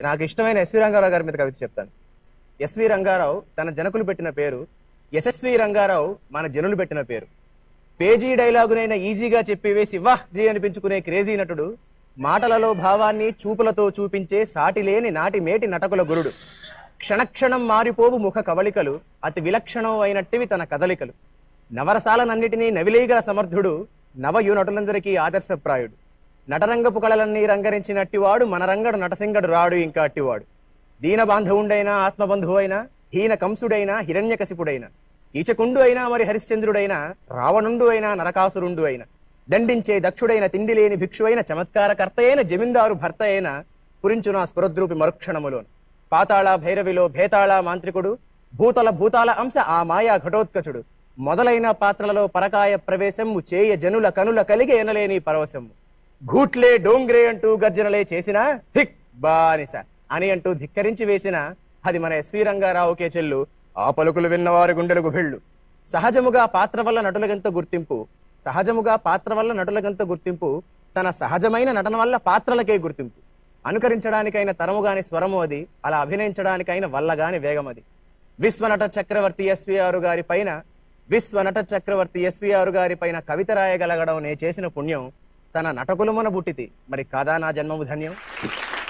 నాకు ఇష్టమైన ఎస్వి రంగారావు గారి మీద కవిత చెప్తాను. ఎస్వి రంగారావు తన జనకులు పెట్టిన పేరు, యశస్వి రంగారావు మన జనులు పెట్టిన పేరు. పేజీ డైలాగునైనా ఈజీగా చెప్పివేసి వాహ్ జీ అనిపించుకునే క్రేజీ నటుడు, మాటలలో భావాన్ని చూపులతో చూపించే సాటిలేని నాటి మేటి నటకుల గురుడు. క్షణక్షణం మారిపోవు ముఖ కవళికలు, అతి విలక్షణం అయినట్టివి తన కదలికలు. నవరసాలనన్నిటినీ నవిలేయగల సమర్థుడు, నవయు నటులందరికీ ఆదర్శప్రాయుడు. నటరంగపు కళలన్నీ రంగరించినట్టివాడు, మన రంగడు నటసింగడు రాడు ఇంకా అట్టివాడు. దీన బాంధవుండైనా ఆత్మబంధువు అయినా, హీన కంసుడైనా హిరణ్యకశిపుడైనా, ఈచకుండు అయినా మరి హరిశ్చంద్రుడైనా, రావణుండు అయినా నరకాసురుండు అయినా, దండించే దక్షుడైన తిండి లేని భిక్షు అయిన, చమత్కారకర్త అయిన జమీందారు భర్త అయిన, స్ఫురించునా స్ఫురద్రూపి మరుక్షణములోను. పాతాళ భైరవిలో భేతాళ మాంత్రికుడు, భూతాల అంశ ఆ మాయా ఘటోత్కచుడు, మొదలైన పాత్రలలో పరకాయ ప్రవేశము చేయ జనుల కనుల కలిగి ఎనలేని పరవశము. ఘూట్లే డోంగ్రే అంటూ గర్జనలే చేసిన, ధిక్ బానిస అని అంటూ ధిక్కరించి వేసిన, అది మన ఎస్వి రంగారావుకే చెల్లు. ఆ పలుకులు విన్నవారి గుండెలు గుభిళ్ళు. సహజముగా పాత్ర వల్ల నటులకెంత గుర్తింపు, తన సహజమైన నటన వల్ల పాత్రలకే గుర్తింపు. అనుకరించడానికైన తరముగాని స్వరము అది, అలా అభినయించడానికైన వల్లగాని వేగం అది. విశ్వనట చక్రవర్తి ఎస్వీఆర్ గారి పైన కవిత రాయగలగడం నే చేసిన పుణ్యం. తన నటకులమున బుట్టితి, మరి కాదా నా జన్మము ధన్యం.